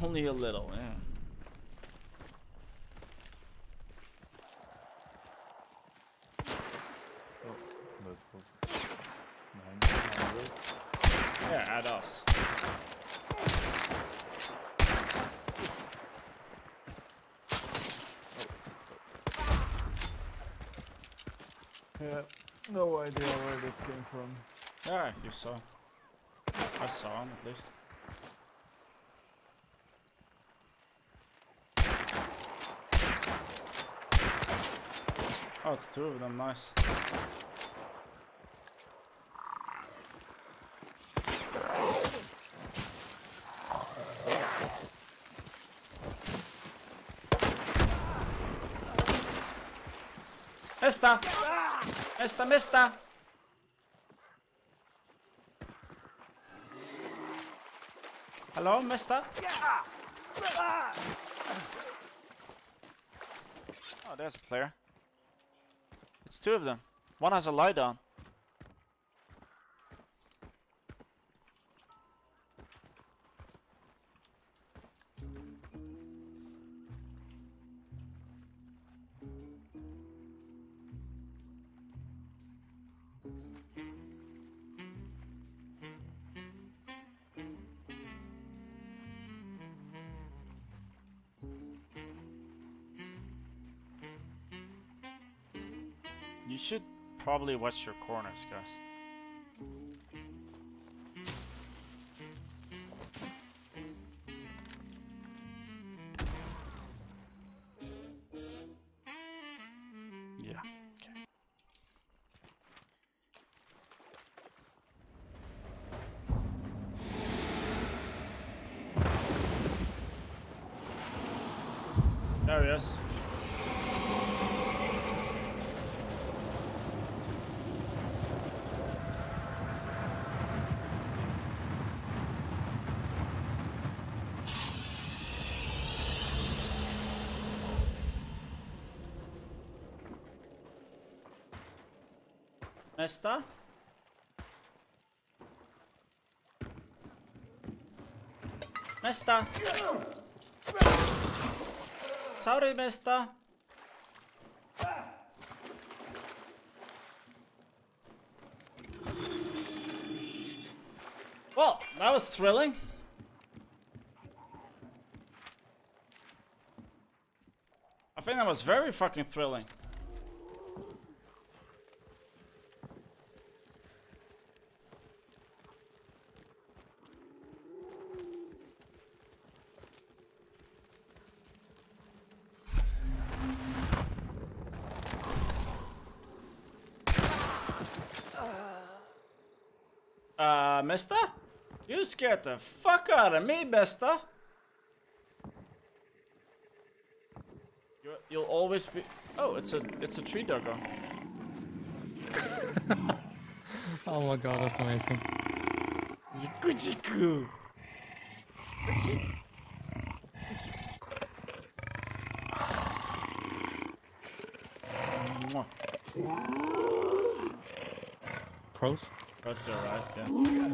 Only a little, yeah. Oh, that was 900. Yeah, at us. Yeah, no idea where it came from. Yeah, you saw. I saw him at least. Oh, it's two of them, nice. Mister! Mister! Hello, mister? Oh, there's a player. It's two of them. One has a lie down. You should probably watch your corners, guys. Yeah, okay. There he is. Mister? Mister? Sorry, mister. Well, that was thrilling. I think that was very fucking thrilling. Mister? You scared the fuck out of me, mister. You'll always be... Oh, it's a tree doggo. Oh my god, that's amazing. Jiku. Pros? That's alright, yeah.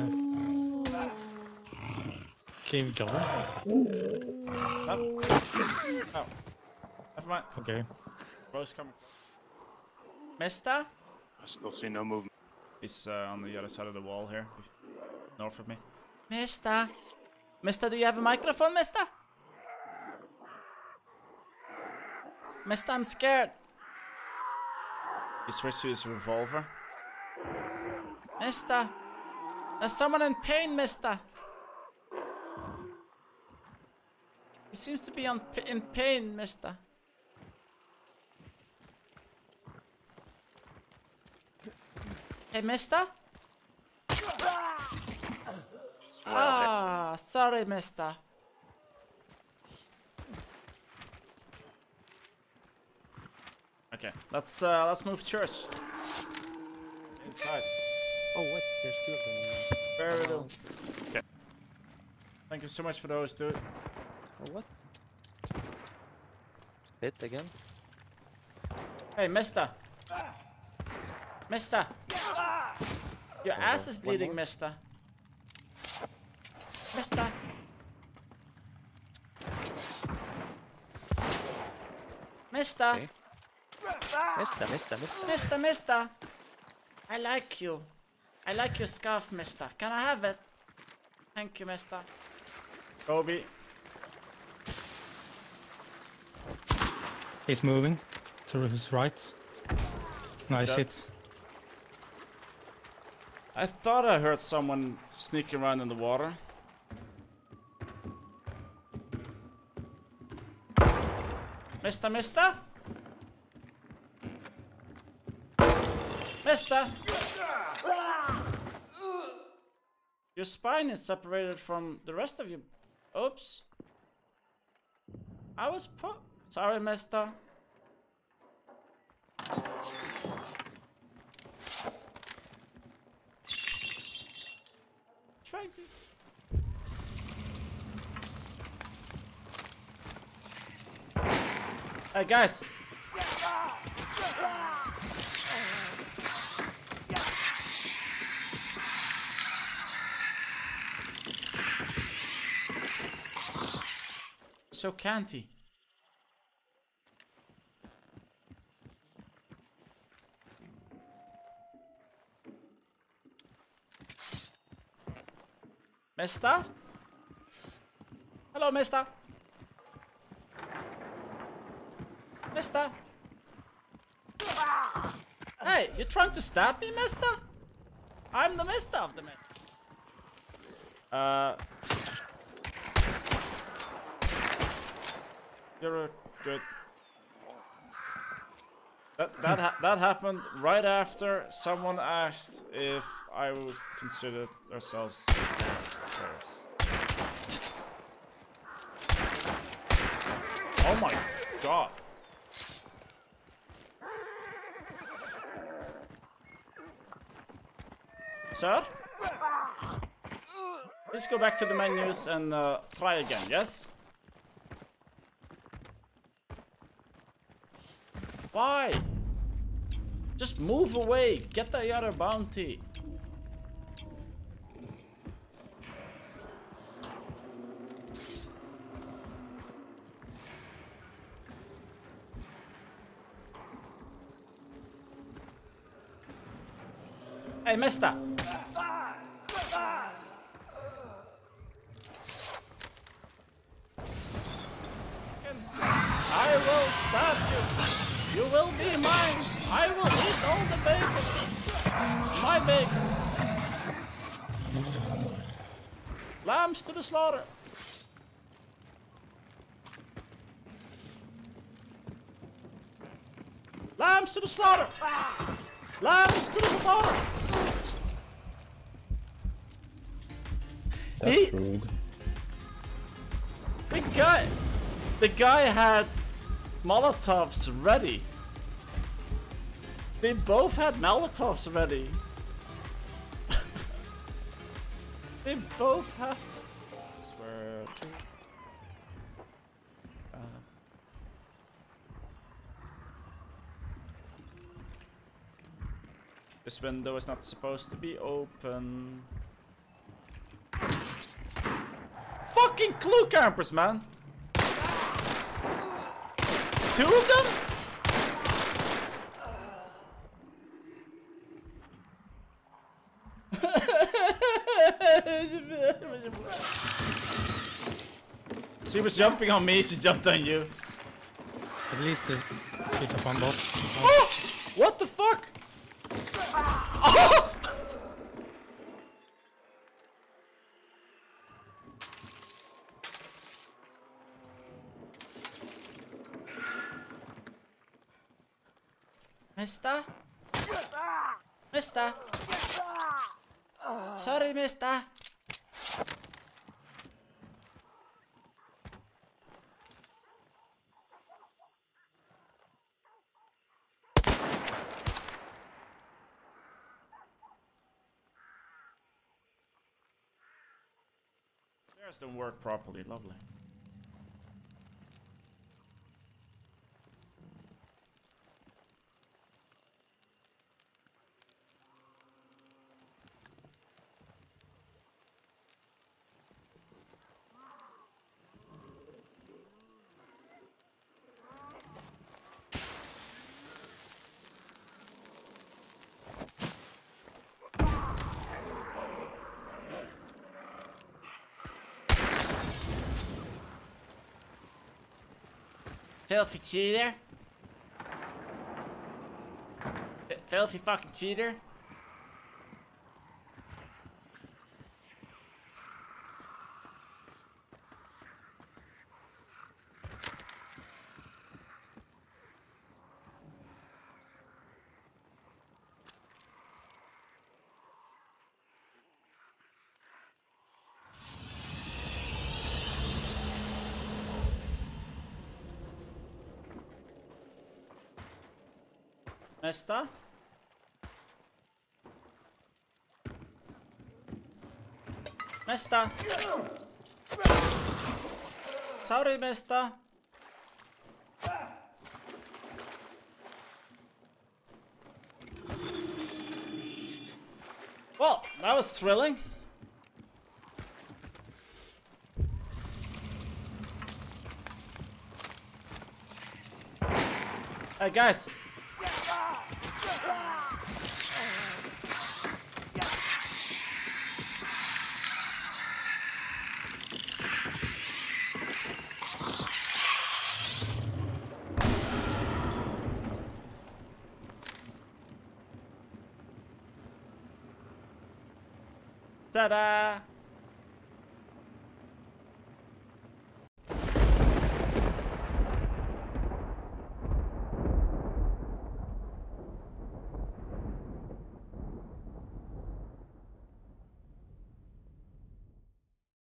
Keep going. Oh. Oh. Never mind. Okay. Bro's coming. Mister? I still see no movement. He's on the other side of the wall here. North of me. Mister? Mister, do you have a microphone, mister? Mister, I'm scared. He switched to his revolver. Mister! There's someone in pain, mister! He seems to be in pain, mister. Hey, mister? Ah, sorry, mister. Okay, let's move church. Inside. Oh, what? There's two of them. Very little. Okay. Thank you so much for those, dude. Oh, what? Hit again? Hey, mister. Mister. Your ass is bleeding, mister. Mister. Mister. Okay. Mister. Mister. I like you. I like your scarf, mister. Can I have it? Thank you, mister. Kobe. He's moving to his right. Nice dead. hit. I thought I heard someone sneaking around in the water. Mister. Mister! Your spine is separated from the rest of you. Oops. I was sorry, mister. Trying to... Hey, guys. So canty. Mister? Hello, mister. Mister? Hey, you trying to stab me, mister? I'm the mister of the mister. You're good. That happened right after someone asked if I would consider ourselves terrorists. Oh my god. Sir? Let's go back to the menus and try again, yes? Why? Just move away. Get the other bounty. Hey, mister. I will stab you. You will be mine. I will eat all the bacon. My bacon. Lambs to the slaughter. Lambs to the slaughter. Lambs to the slaughter. That's rude. The guy had Molotovs ready. They both had Molotovs ready. They both have. Swear to. This window is not supposed to be open. Fucking clue campers, man. Two of them? She was jumping on me, she jumped on you. At least she's a fun boss. Oh! What the fuck? Oh! Mister? Mister? Sorry, mister. Stairs don't work properly, lovely. Filthy cheater. Filthy fucking cheater. Mister? Mister? Sorry, mister. Well, that was thrilling. Hey, guys. Ta-da!